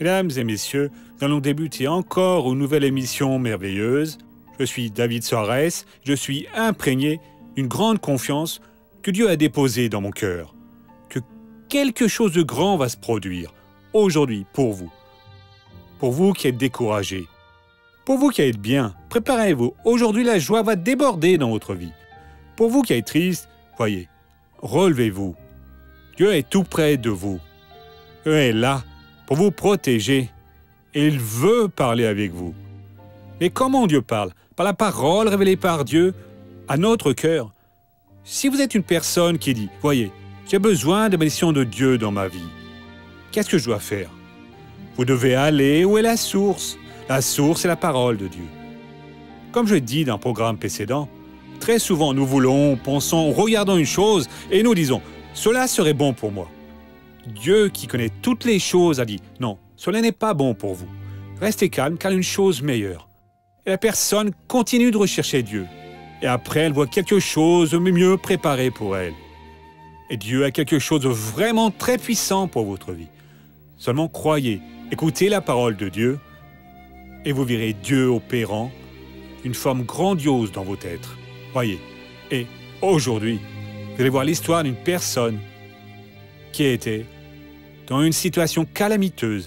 Mesdames et messieurs, nous allons débuter encore une nouvelle émission merveilleuse. Je suis David Soares, je suis imprégné d'une grande confiance que Dieu a déposée dans mon cœur. Que quelque chose de grand va se produire aujourd'hui pour vous. Pour vous qui êtes découragés. Pour vous qui êtes bien, préparez-vous. Aujourd'hui, la joie va déborder dans votre vie. Pour vous qui êtes tristes, voyez, relevez-vous. Dieu est tout près de vous. Dieu est là pour vous protéger et il veut parler avec vous. Mais comment Dieu parle? Par la parole révélée par Dieu à notre cœur. Si vous êtes une personne qui dit, voyez, j'ai besoin de la bénédiction de Dieu dans ma vie, qu'est-ce que je dois faire? Vous devez aller où est la source. La source est la parole de Dieu. Comme je l'ai dit dans le programme précédent, très souvent nous voulons, pensons, regardons une chose et nous disons « Cela serait bon pour moi ». Dieu qui connaît toutes les choses a dit « Non, cela n'est pas bon pour vous. Restez calme car une chose meilleure ». Et la personne continue de rechercher Dieu. Et après, elle voit quelque chose de mieux préparé pour elle. Et Dieu a quelque chose de vraiment très puissant pour votre vie. Seulement croyez, écoutez la parole de Dieu et vous verrez Dieu opérant une forme grandiose dans votre être. Voyez, et aujourd'hui, vous allez voir l'histoire d'une personne qui était dans une situation calamiteuse.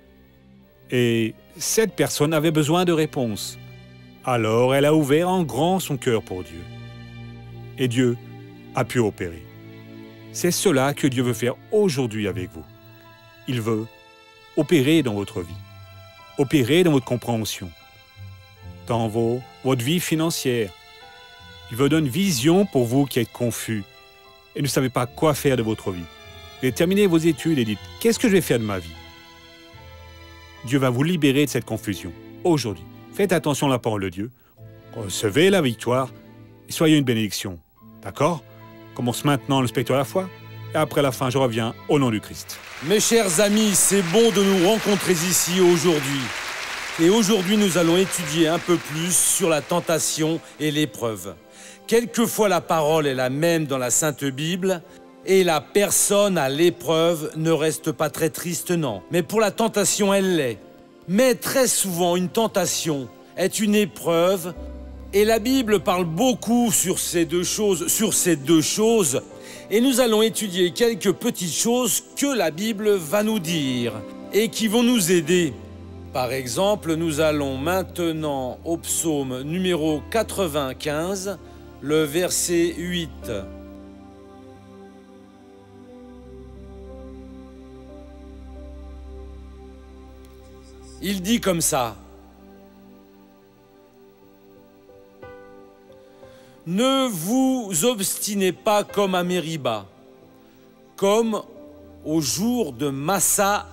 Et cette personne avait besoin de réponses. Alors elle a ouvert en grand son cœur pour Dieu. Et Dieu a pu opérer. C'est cela que Dieu veut faire aujourd'hui avec vous. Il veut opérer dans votre vie, opérer dans votre compréhension, dans votre vie financière. Il veut donner une vision pour vous qui êtes confus et ne savez pas quoi faire de votre vie. Vous allez terminer vos études et dites « Qu'est-ce que je vais faire de ma vie ?» Dieu va vous libérer de cette confusion aujourd'hui. Faites attention à la parole de Dieu. Recevez la victoire et soyez une bénédiction. D'accord? Commence maintenant le spectacle à la foi et après la fin, je reviens au nom du Christ. Mes chers amis, c'est bon de nous rencontrer ici aujourd'hui. Et aujourd'hui, nous allons étudier un peu plus sur la tentation et l'épreuve. Quelquefois, la parole est la même dans la Sainte Bible et la personne à l'épreuve ne reste pas très triste, non. Mais pour la tentation, elle l'est. Mais très souvent, une tentation est une épreuve et la Bible parle beaucoup sur ces deux choses. Et nous allons étudier quelques petites choses que la Bible va nous dire et qui vont nous aider. Par exemple, nous allons maintenant au psaume numéro 95, le verset 8. Il dit comme ça. Ne vous obstinez pas comme à Mériba, comme au jour de Massa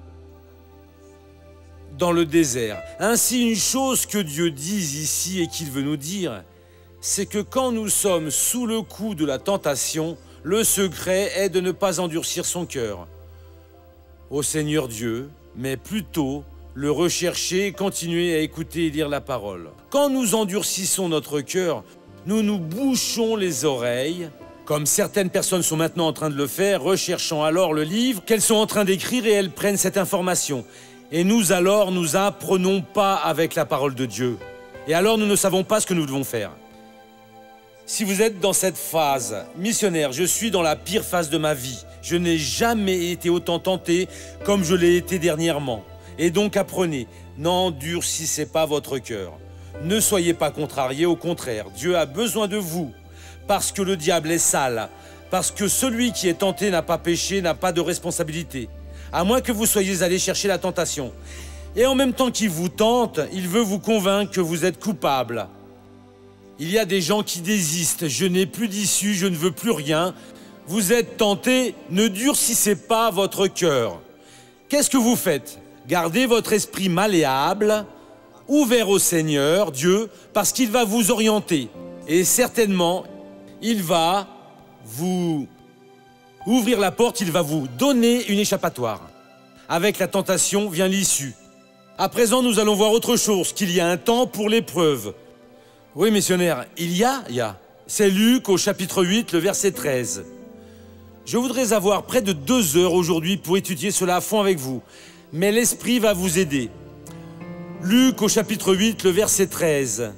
dans le désert. Ainsi, une chose que Dieu dit ici et qu'il veut nous dire, c'est que quand nous sommes sous le coup de la tentation, le secret est de ne pas endurcir son cœur au Seigneur Dieu, mais plutôt le rechercher et continuer à écouter et lire la parole. Quand nous endurcissons notre cœur, nous nous bouchons les oreilles, comme certaines personnes sont maintenant en train de le faire, recherchant alors le livre qu'elles sont en train d'écrire et elles prennent cette information. Et nous alors, nous apprenons pas avec la parole de Dieu. Et alors, nous ne savons pas ce que nous devons faire. Si vous êtes dans cette phase missionnaire, je suis dans la pire phase de ma vie. Je n'ai jamais été autant tenté comme je l'ai été dernièrement. Et donc apprenez, n'endurcissez pas votre cœur. Ne soyez pas contrariés, au contraire, Dieu a besoin de vous, parce que le diable est sale, parce que celui qui est tenté n'a pas péché, n'a pas de responsabilité, à moins que vous soyez allés chercher la tentation. Et en même temps qu'il vous tente, il veut vous convaincre que vous êtes coupable. Il y a des gens qui désistent, je n'ai plus d'issue, je ne veux plus rien. Vous êtes tentés, ne durcissez pas votre cœur. Qu'est-ce que vous faites? Gardez votre esprit malléable, ouvert au Seigneur, Dieu, parce qu'il va vous orienter. Et certainement, il va vous ouvrir la porte, il va vous donner une échappatoire. Avec la tentation vient l'issue. À présent, nous allons voir autre chose, qu'il y a un temps pour l'épreuve. Oui, missionnaire, il y a. C'est Luc au chapitre 8, le verset 13. Je voudrais avoir près de 2 heures aujourd'hui pour étudier cela à fond avec vous. mais l'Esprit va vous aider. Luc au chapitre 8, le verset 13.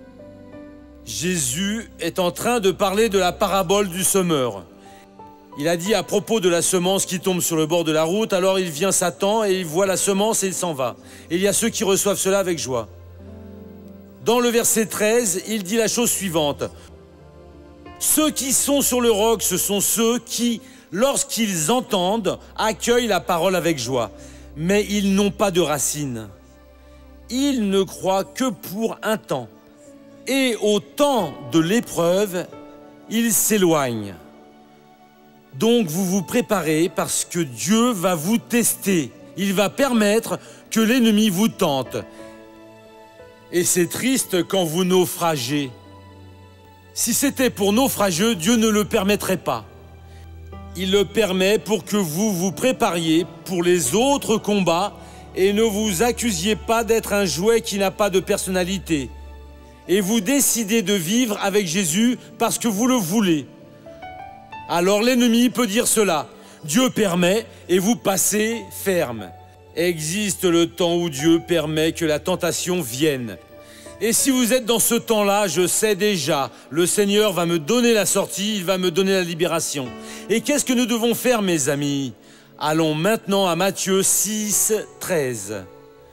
Jésus est en train de parler de la parabole du semeur. Il a dit à propos de la semence qui tombe sur le bord de la route, alors il vient Satan et il voit la semence et il s'en va. Et il y a ceux qui reçoivent cela avec joie. Dans le verset 13, il dit la chose suivante. Ceux qui sont sur le roc, ce sont ceux qui, lorsqu'ils entendent, accueillent la parole avec joie. Mais ils n'ont pas de racines. Ils ne croient que pour un temps. Et au temps de l'épreuve, ils s'éloignent. Donc vous vous préparez parce que Dieu va vous tester. Il va permettre que l'ennemi vous tente. Et c'est triste quand vous naufragez. Si c'était pour naufrageux, Dieu ne le permettrait pas. Il le permet pour que vous vous prépariez pour les autres combats et ne vous accusiez pas d'être un jouet qui n'a pas de personnalité. Et vous décidez de vivre avec Jésus parce que vous le voulez. Alors l'ennemi peut dire cela. Dieu permet et vous passez ferme. Existe le temps où Dieu permet que la tentation vienne. Et si vous êtes dans ce temps-là, je sais déjà, le Seigneur va me donner la sortie, il va me donner la libération. Et qu'est-ce que nous devons faire, mes amis? Allons maintenant à Matthieu 6, 13.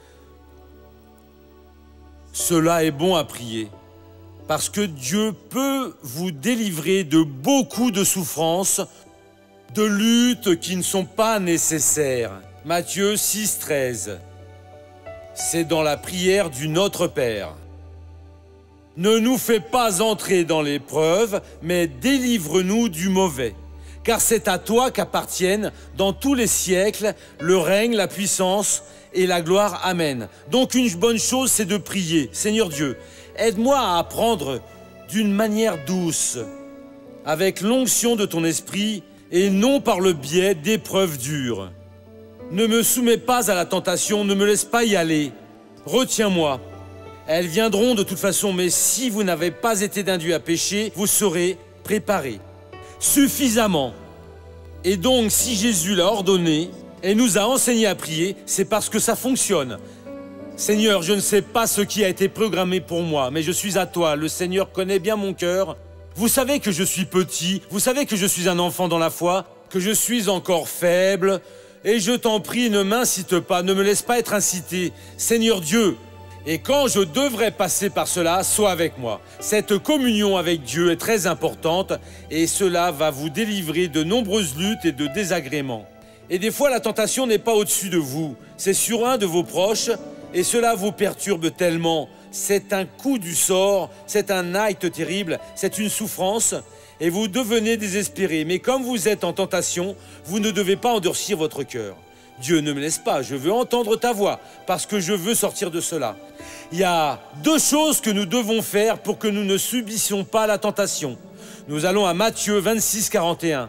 Cela est bon à prier. Parce que Dieu peut vous délivrer de beaucoup de souffrances, de luttes qui ne sont pas nécessaires. Matthieu 6, 13. C'est dans la prière du Notre Père. Ne nous fais pas entrer dans l'épreuve, mais délivre-nous du mauvais. Car c'est à toi qu'appartiennent, dans tous les siècles, le règne, la puissance et la gloire. Amen. Donc une bonne chose, c'est de prier. Seigneur Dieu, aide-moi à apprendre d'une manière douce, avec l'onction de ton esprit et non par le biais d'épreuves dures. Ne me soumets pas à la tentation, ne me laisse pas y aller. Retiens-moi. Elles viendront de toute façon, mais si vous n'avez pas été induit à pécher, vous serez préparés suffisamment. Et donc, si Jésus l'a ordonné et nous a enseigné à prier, c'est parce que ça fonctionne. Seigneur, je ne sais pas ce qui a été programmé pour moi, mais je suis à toi. Le Seigneur connaît bien mon cœur. Vous savez que je suis petit, vous savez que je suis un enfant dans la foi, que je suis encore faible, et je t'en prie, ne m'incite pas, ne me laisse pas être incité. Seigneur Dieu, et quand je devrais passer par cela, sois avec moi. Cette communion avec Dieu est très importante, et cela va vous délivrer de nombreuses luttes et de désagréments. Et des fois, la tentation n'est pas au-dessus de vous, c'est sur un de vos proches, et cela vous perturbe tellement. C'est un coup du sort, c'est un acte terrible, c'est une souffrance, et vous devenez désespéré. Mais comme vous êtes en tentation, vous ne devez pas endurcir votre cœur. Dieu ne me laisse pas, je veux entendre ta voix, parce que je veux sortir de cela. Il y a deux choses que nous devons faire pour que nous ne subissions pas la tentation. Nous allons à Matthieu 26, 41.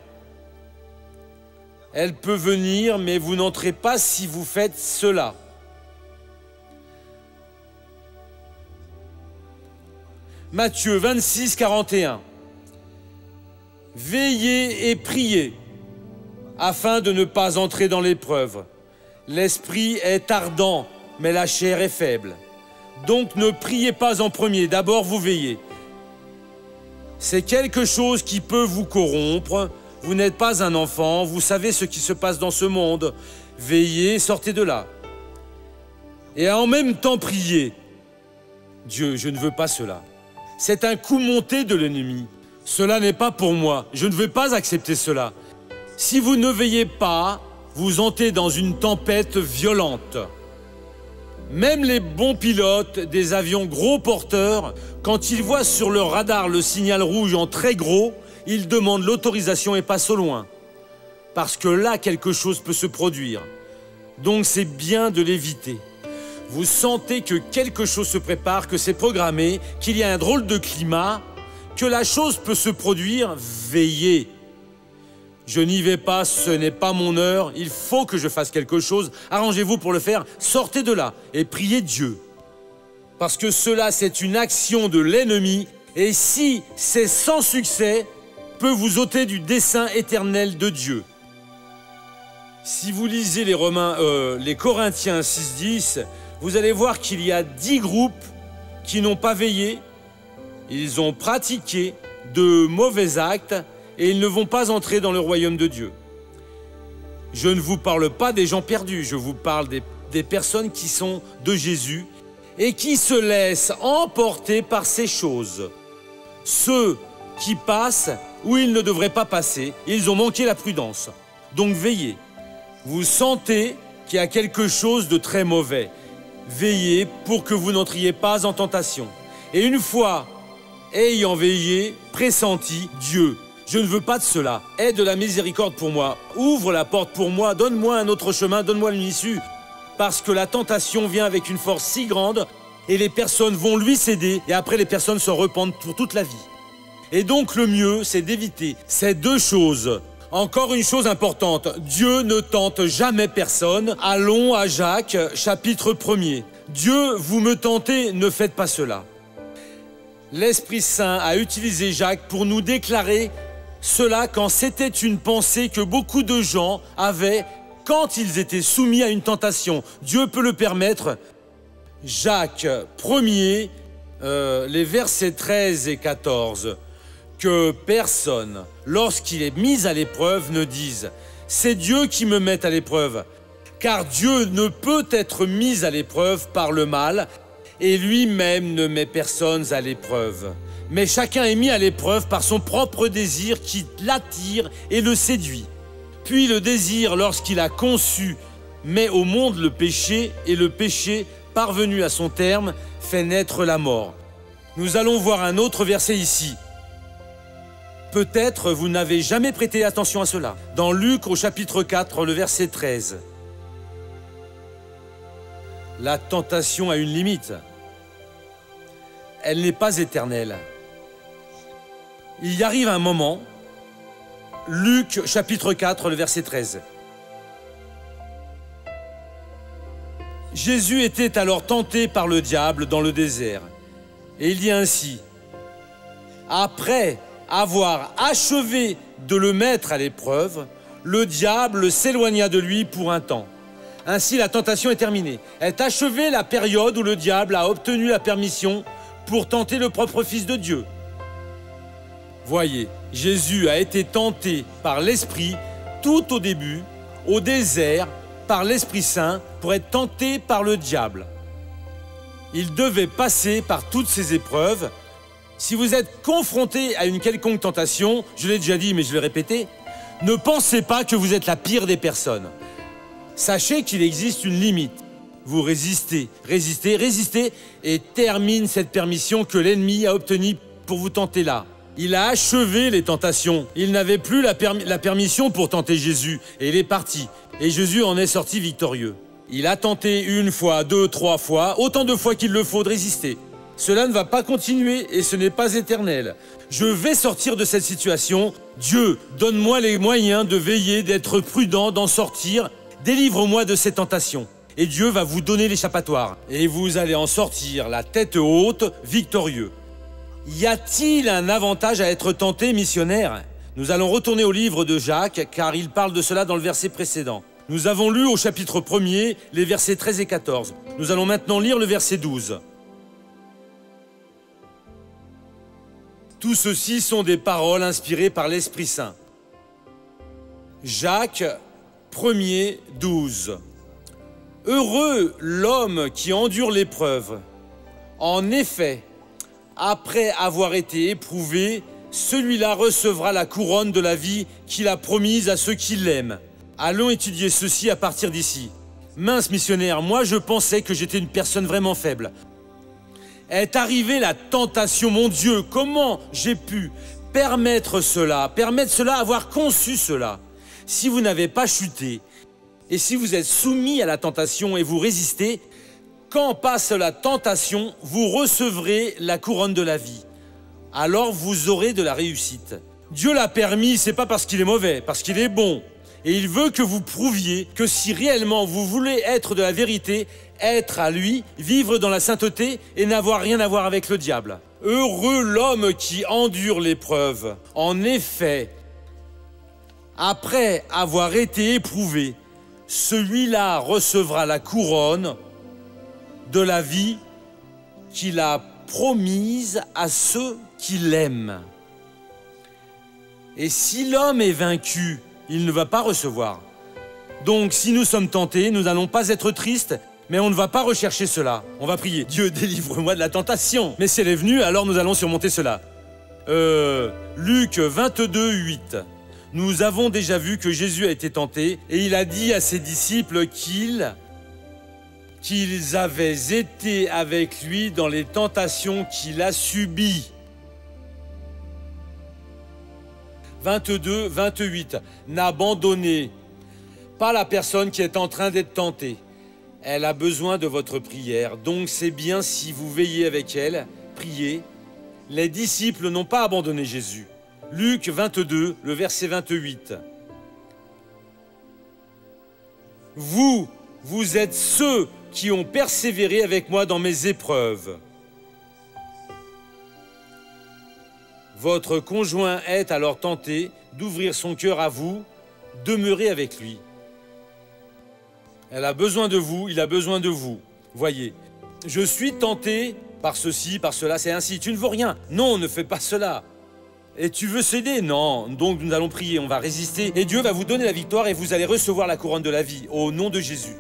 Elle peut venir, mais vous n'entrez pas si vous faites cela. Matthieu 26, 41. Veillez et priez, afin de ne pas entrer dans l'épreuve. L'esprit est ardent, mais la chair est faible. Donc ne priez pas en premier, d'abord vous veillez. C'est quelque chose qui peut vous corrompre. Vous n'êtes pas un enfant, vous savez ce qui se passe dans ce monde. Veillez, sortez de là. Et en même temps priez. Dieu, je ne veux pas cela. C'est un coup monté de l'ennemi. Cela n'est pas pour moi, je ne veux pas accepter cela. Si vous ne veillez pas, vous entrez dans une tempête violente. Même les bons pilotes des avions gros porteurs, quand ils voient sur leur radar le signal rouge en très gros, ils demandent l'autorisation et passent au loin. Parce que là, quelque chose peut se produire. Donc c'est bien de l'éviter. Vous sentez que quelque chose se prépare, que c'est programmé, qu'il y a un drôle de climat, que la chose peut se produire, veillez. Je n'y vais pas, ce n'est pas mon heure, il faut que je fasse quelque chose, arrangez-vous pour le faire, sortez de là et priez Dieu. Parce que cela, c'est une action de l'ennemi, et si c'est sans succès, peut vous ôter du dessein éternel de Dieu. Si vous lisez les Corinthiens 6:10, vous allez voir qu'il y a 10 groupes qui n'ont pas veillé. Ils ont pratiqué de mauvais actes et ils ne vont pas entrer dans le royaume de Dieu. Je ne vous parle pas des gens perdus, je vous parle des personnes qui sont de Jésus et qui se laissent emporter par ces choses. Ceux qui passent où ils ne devraient pas passer, ils ont manqué la prudence. Donc veillez. Vous sentez qu'il y a quelque chose de très mauvais. Veillez pour que vous n'entriez pas en tentation. Et une fois ayant veillé, pressenti, Dieu, je ne veux pas de cela. Aie de la miséricorde pour moi. Ouvre la porte pour moi. Donne-moi un autre chemin. Donne-moi une issue. Parce que la tentation vient avec une force si grande et les personnes vont lui céder et après les personnes se repentent pour toute la vie. Et donc le mieux, c'est d'éviter ces deux choses. Encore une chose importante, Dieu ne tente jamais personne. Allons à Jacques, chapitre 1er. Dieu, vous me tentez, ne faites pas cela. L'Esprit Saint a utilisé Jacques pour nous déclarer cela quand c'était une pensée que beaucoup de gens avaient quand ils étaient soumis à une tentation. Dieu peut le permettre. Jacques 1er, les versets 13 et 14. Que personne, lorsqu'il est mis à l'épreuve, ne dise « C'est Dieu qui me met à l'épreuve ». Car Dieu ne peut être mis à l'épreuve par le mal et lui-même ne met personne à l'épreuve. Mais chacun est mis à l'épreuve par son propre désir qui l'attire et le séduit. Puis le désir, lorsqu'il a conçu, met au monde le péché et le péché, parvenu à son terme, fait naître la mort. Nous allons voir un autre verset ici. Peut-être vous n'avez jamais prêté attention à cela. Dans Luc au chapitre 4, le verset 13. La tentation a une limite. Elle n'est pas éternelle. Il y arrive un moment, Luc chapitre 4, le verset 13. Jésus était alors tenté par le diable dans le désert. Et il dit ainsi, après avoir achevé de le mettre à l'épreuve, le diable s'éloigna de lui pour un temps. Ainsi, la tentation est terminée. Est achevée la période où le diable a obtenu la permission pour tenter le propre Fils de Dieu. Voyez, Jésus a été tenté par l'Esprit tout au début, au désert, par l'Esprit Saint, pour être tenté par le diable. Il devait passer par toutes ces épreuves. Si vous êtes confronté à une quelconque tentation, je l'ai déjà dit mais je vais répéter, ne pensez pas que vous êtes la pire des personnes. Sachez qu'il existe une limite. Vous résistez, résistez, résistez et termine cette permission que l'ennemi a obtenue pour vous tenter là. Il a achevé les tentations. Il n'avait plus la permission pour tenter Jésus et il est parti. Et Jésus en est sorti victorieux. Il a tenté une fois, deux, trois fois, autant de fois qu'il le faut de résister. Cela ne va pas continuer et ce n'est pas éternel. Je vais sortir de cette situation. Dieu, donne-moi les moyens de veiller, d'être prudent, d'en sortir. Délivre-moi de ces tentations. Et Dieu va vous donner l'échappatoire. Et vous allez en sortir la tête haute, victorieux. Y a-t-il un avantage à être tenté, missionnaire? Nous allons retourner au livre de Jacques, car il parle de cela dans le verset précédent. Nous avons lu au chapitre 1er les versets 13 et 14. Nous allons maintenant lire le verset 12. Tout ceci sont des paroles inspirées par l'Esprit Saint. Jacques 1er, 12. Heureux l'homme qui endure l'épreuve. En effet, après avoir été éprouvé, celui-là recevra la couronne de la vie qu'il a promise à ceux qui l'aiment. Allons étudier ceci à partir d'ici. Mince missionnaire, moi je pensais que j'étais une personne vraiment faible. Est arrivée la tentation, mon Dieu, comment j'ai pu permettre cela, avoir conçu cela? Si vous n'avez pas chuté, et si vous êtes soumis à la tentation et vous résistez, quand passe la tentation, vous recevrez la couronne de la vie. Alors vous aurez de la réussite. Dieu l'a permis, c'est pas parce qu'il est mauvais, parce qu'il est bon. Et il veut que vous prouviez que si réellement vous voulez être de la vérité, être à lui, vivre dans la sainteté et n'avoir rien à voir avec le diable. Heureux l'homme qui endure l'épreuve. En effet, après avoir été éprouvé, celui-là recevra la couronne de la vie qu'il a promise à ceux qui l'aiment. Et si l'homme est vaincu, il ne va pas recevoir. Donc, si nous sommes tentés, nous n'allons pas être tristes, mais on ne va pas rechercher cela. On va prier. Dieu, délivre-moi de la tentation. Mais si elle est venue, alors nous allons surmonter cela. Luc 22, 8. Nous avons déjà vu que Jésus a été tenté, et il a dit à ses disciples qu'ils avaient été avec lui dans les tentations qu'il a subies. 22, 28. N'abandonnez pas la personne qui est en train d'être tentée. Elle a besoin de votre prière. Donc c'est bien si vous veillez avec elle, priez. Les disciples n'ont pas abandonné Jésus. Luc 22, le verset 28. Vous êtes ceux qui ont persévéré avec moi dans mes épreuves. Votre conjoint est alors tenté d'ouvrir son cœur à vous, demeurez avec lui. Elle a besoin de vous, il a besoin de vous. Voyez, je suis tenté par ceci, par cela, c'est ainsi. Tu ne veux rien. Non, ne fais pas cela. Et tu veux céder? Non. Donc nous allons prier, on va résister. Et Dieu va vous donner la victoire et vous allez recevoir la couronne de la vie au nom de Jésus.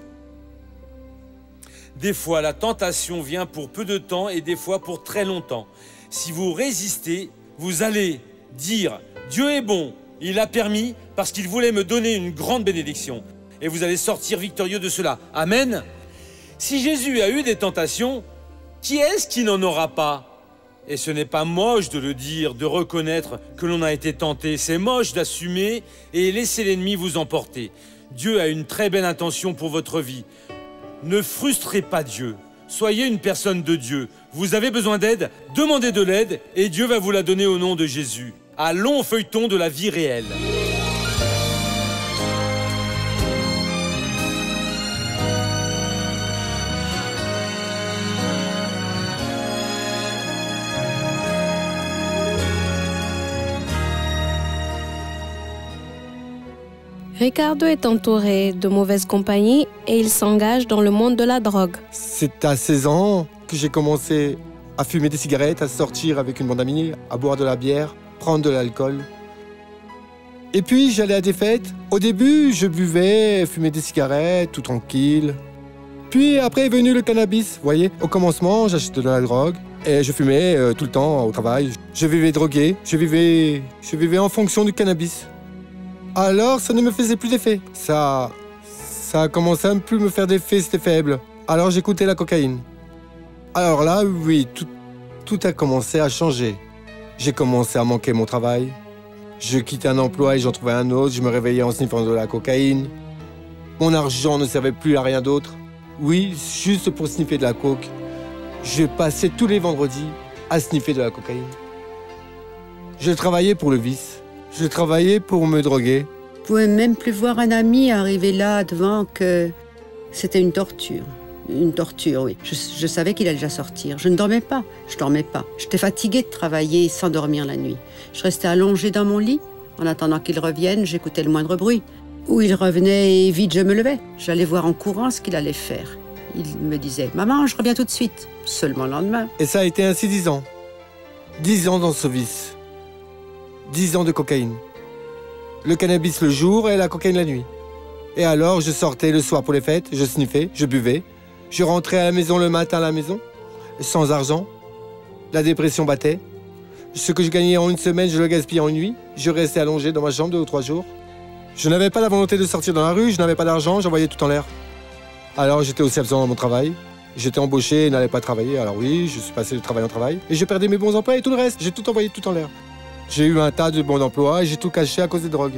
Des fois, la tentation vient pour peu de temps et des fois pour très longtemps. Si vous résistez, vous allez dire « Dieu est bon, il a permis parce qu'il voulait me donner une grande bénédiction. » Et vous allez sortir victorieux de cela. Amen. Si Jésus a eu des tentations, qui est-ce qui n'en aura pas? Et ce n'est pas moche de le dire, de reconnaître que l'on a été tenté. C'est moche d'assumer et laisser l'ennemi vous emporter. Dieu a une très belle intention pour votre vie. Ne frustrez pas Dieu. Soyez une personne de Dieu. Vous avez besoin d'aide, demandez de l'aide et Dieu va vous la donner au nom de Jésus. Allons au feuilleton de la vie réelle. Ricardo est entouré de mauvaise compagnie et il s'engage dans le monde de la drogue. C'est à 16 ans que j'ai commencé à fumer des cigarettes, à sortir avec une bande d'amis, à boire de la bière, prendre de l'alcool. Et puis j'allais à des fêtes. Au début, je buvais, fumais des cigarettes, tout tranquille. Puis après est venu le cannabis, vous voyez. Au commencement, j'achetais de la drogue et je fumais tout le temps au travail. Je vivais drogué, je vivais en fonction du cannabis. Alors, ça ne me faisait plus d'effet. Ça a commencé à ne plus me faire d'effet, c'était faible. Alors, j'écoutais la cocaïne. Alors là, oui, tout a commencé à changer. J'ai commencé à manquer mon travail. Je quittais un emploi et j'en trouvais un autre. Je me réveillais en sniffant de la cocaïne. Mon argent ne servait plus à rien d'autre. Oui, juste pour sniffer de la coke. Je passais tous les vendredis à sniffer de la cocaïne. Je travaillais pour le vice. Je travaillais pour me droguer. Je pouvais même plus voir un ami arriver là devant que c'était une torture. Une torture, oui. Je savais qu'il allait déjà sortir. Je ne dormais pas. J'étais fatiguée de travailler sans dormir la nuit. Je restais allongée dans mon lit. En attendant qu'il revienne, j'écoutais le moindre bruit. Où il revenait et vite je me levais. J'allais voir en courant ce qu'il allait faire. Il me disait « Maman, je reviens tout de suite ». Seulement le lendemain. Et ça a été ainsi 10 ans. 10 ans dans ce vice. 10 ans de cocaïne. Le cannabis le jour et la cocaïne la nuit. Et alors, je sortais le soir pour les fêtes, je sniffais, je buvais. Je rentrais à la maison le matin à la maison, sans argent. La dépression battait. Ce que je gagnais en une semaine, je le gaspillais en une nuit. Je restais allongé dans ma chambre 2 ou 3 jours. Je n'avais pas la volonté de sortir dans la rue, je n'avais pas d'argent, j'envoyais tout en l'air. Alors, j'étais aussi absent dans mon travail. J'étais embauché et n'allais pas travailler. Alors oui, je suis passé de travail en travail. Et je perdais mes bons emplois et tout le reste. J'ai tout envoyé tout en l'air. J'ai eu un tas de bons emplois et j'ai tout caché à cause des drogues.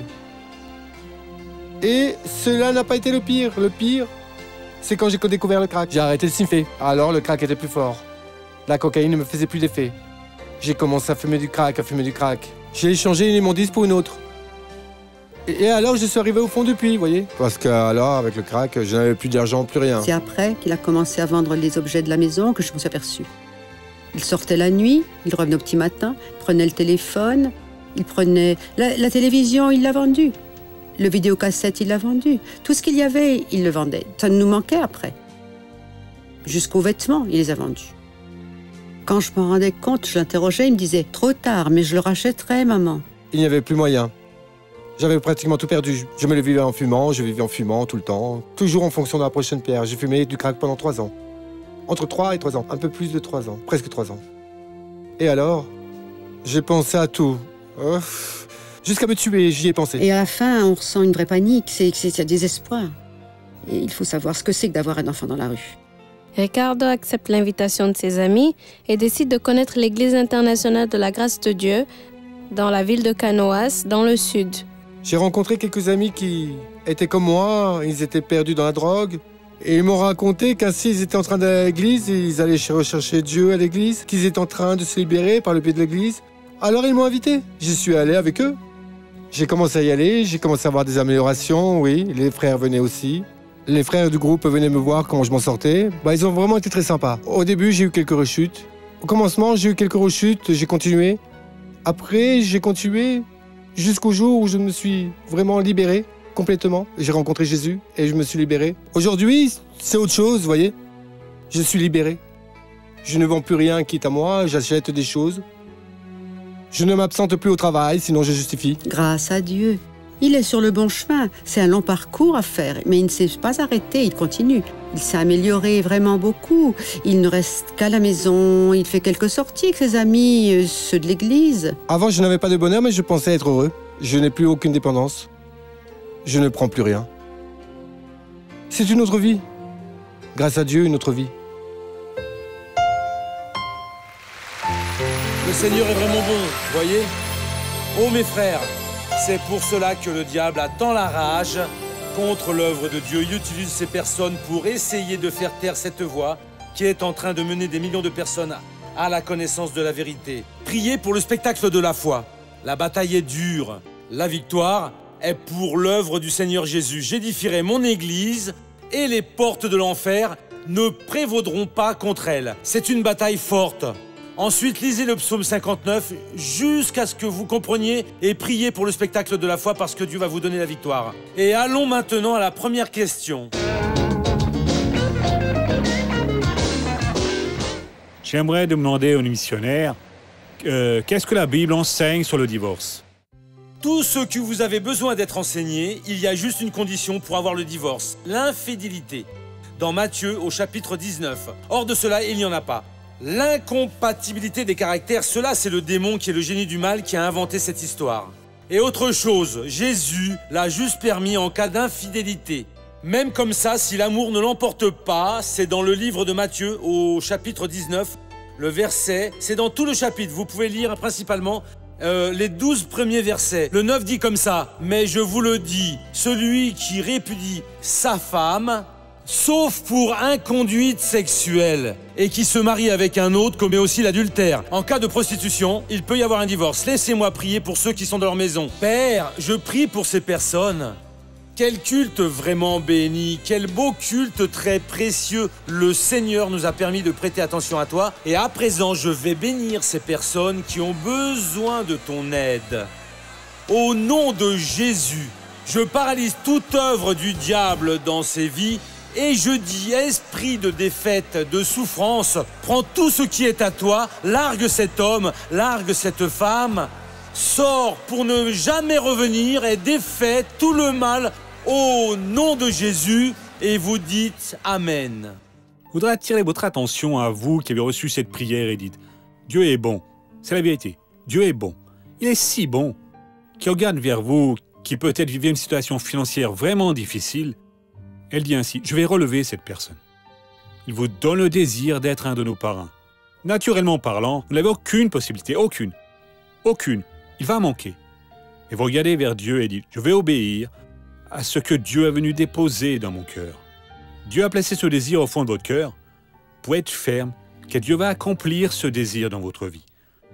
Et cela n'a pas été le pire. Le pire, c'est quand j'ai découvert le crack. J'ai arrêté de sniffer. Alors le crack était plus fort. La cocaïne ne me faisait plus d'effet. J'ai commencé à fumer du crack, J'ai échangé une immondice pour une autre. Et alors je suis arrivé au fond du puits, vous voyez. Parce que alors avec le crack, je n'avais plus d'argent, plus rien. C'est après qu'il a commencé à vendre les objets de la maison que je me suis aperçue. Il sortait la nuit, il revenait au petit matin, il prenait le téléphone, il prenait... La télévision, il l'a vendue. Le vidéocassette, il l'a vendu. Tout ce qu'il y avait, il le vendait. Ça nous manquait après. Jusqu'aux vêtements, il les a vendus. Quand je me rendais compte, je l'interrogeais, il me disait « Trop tard, mais je le rachèterai, maman. » Il n'y avait plus moyen. J'avais pratiquement tout perdu. Je me le vivais en fumant, je vivais en fumant tout le temps. Toujours en fonction de la prochaine pierre. J'ai fumé du crack pendant 3 ans. Entre 3 et 3 ans. Un peu plus de 3 ans. Presque 3 ans. Et alors, j'ai pensé à tout. Jusqu'à me tuer, j'y ai pensé. Et à la fin, on ressent une vraie panique, c'est un désespoir. Et il faut savoir ce que c'est que d'avoir un enfant dans la rue. Ricardo accepte l'invitation de ses amis et décide de connaître l'Église internationale de la grâce de Dieu dans la ville de Canoas, dans le sud. J'ai rencontré quelques amis qui étaient comme moi, ils étaient perdus dans la drogue. Et ils m'ont raconté qu'ainsi ils étaient en train d'aller à l'église, ils allaient rechercher Dieu à l'église, qu'ils étaient en train de se libérer par le biais de l'église. Alors ils m'ont invité, j'y suis allé avec eux. J'ai commencé à y aller, j'ai commencé à avoir des améliorations, oui, les frères venaient aussi. Les frères du groupe venaient me voir comment je m'en sortais. Ils ont vraiment été très sympas. Au début, j'ai eu quelques rechutes. Au commencement, j'ai eu quelques rechutes, j'ai continué. Après, j'ai continué jusqu'au jour où je me suis vraiment libéré complètement. J'ai rencontré Jésus et je me suis libéré. Aujourd'hui, c'est autre chose, vous voyez. Je suis libéré. Je ne vends plus rien qui est à moi, j'achète des choses. Je ne m'absente plus au travail, sinon je justifie. Grâce à Dieu. Il est sur le bon chemin. C'est un long parcours à faire, mais il ne s'est pas arrêté, il continue. Il s'est amélioré vraiment beaucoup. Il ne reste qu'à la maison, il fait quelques sorties avec ses amis, ceux de l'église. Avant, je n'avais pas de bonheur, mais je pensais être heureux. Je n'ai plus aucune dépendance. Je ne prends plus rien. C'est une autre vie. Grâce à Dieu, une autre vie. Le Seigneur est vraiment bon, voyez? Oh mes frères, c'est pour cela que le diable a tant la rage contre l'œuvre de Dieu. Il utilise ces personnes pour essayer de faire taire cette voix qui est en train de mener des millions de personnes à la connaissance de la vérité. Priez pour le spectacle de la foi. La bataille est dure. La victoire est pour l'œuvre du Seigneur Jésus. J'édifierai mon église et les portes de l'enfer ne prévaudront pas contre elle. C'est une bataille forte. Ensuite, lisez le psaume 59 jusqu'à ce que vous compreniez et priez pour le spectacle de la foi parce que Dieu va vous donner la victoire. Et allons maintenant à la première question. J'aimerais demander aux missionnaires qu'est-ce que la Bible enseigne sur le divorce? Tout ce que vous avez besoin d'être enseigné, il y a juste une condition pour avoir le divorce, l'infidélité. Dans Matthieu au chapitre 19. Hors de cela, il n'y en a pas. L'incompatibilité des caractères, cela c'est le démon qui est le génie du mal qui a inventé cette histoire. Et autre chose, Jésus l'a juste permis en cas d'infidélité. Même comme ça, si l'amour ne l'emporte pas, c'est dans le livre de Matthieu au chapitre 19, le verset, c'est dans tout le chapitre, vous pouvez lire principalement les 12 premiers versets. Le 9 dit comme ça, « Mais je vous le dis, celui qui répudie sa femme, sauf pour inconduite sexuelle, et qui se marie avec un autre commet aussi l'adultère. En cas de prostitution, il peut y avoir un divorce. Laissez-moi prier pour ceux qui sont dans leur maison. Père, je prie pour ces personnes. Quel culte vraiment béni, quel beau culte très précieux. Le Seigneur nous a permis de prêter attention à toi. Et à présent, je vais bénir ces personnes qui ont besoin de ton aide. Au nom de Jésus, je paralyse toute œuvre du diable dans ces vies. Et je dis, esprit de défaite, de souffrance, prends tout ce qui est à toi, largue cet homme, largue cette femme, sors pour ne jamais revenir et défais tout le mal au nom de Jésus et vous dites Amen. Je voudrais attirer votre attention à vous qui avez reçu cette prière et dites « Dieu est bon ». C'est la vérité. Dieu est bon. Il est si bon qu'il regarde vers vous qui peut-être vivez une situation financière vraiment difficile. Elle dit ainsi, je vais relever cette personne. Il vous donne le désir d'être un de nos parrains. Naturellement parlant, vous n'avez aucune possibilité, aucune. Aucune. Il va manquer. Et vous regardez vers Dieu et dites, je vais obéir à ce que Dieu est venu déposer dans mon cœur. Dieu a placé ce désir au fond de votre cœur pour être ferme, que Dieu va accomplir ce désir dans votre vie.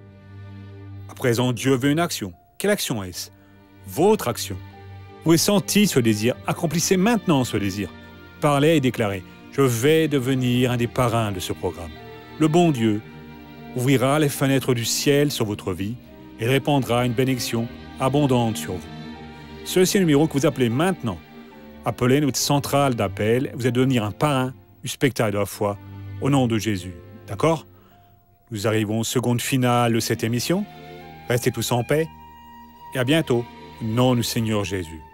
À présent, Dieu veut une action. Quelle action est-ce? Votre action. Vous avez senti ce désir, accomplissez maintenant ce désir. Parlez et déclarez, je vais devenir un des parrains de ce programme. Le bon Dieu ouvrira les fenêtres du ciel sur votre vie et répandra une bénédiction abondante sur vous. Ceci est le numéro que vous appelez maintenant. Appelez notre centrale d'appel, vous allez devenir un parrain du spectacle de la foi au nom de Jésus. D'accord? Nous arrivons aux secondes finales de cette émission. Restez tous en paix et à bientôt. Au nom du Seigneur Jésus.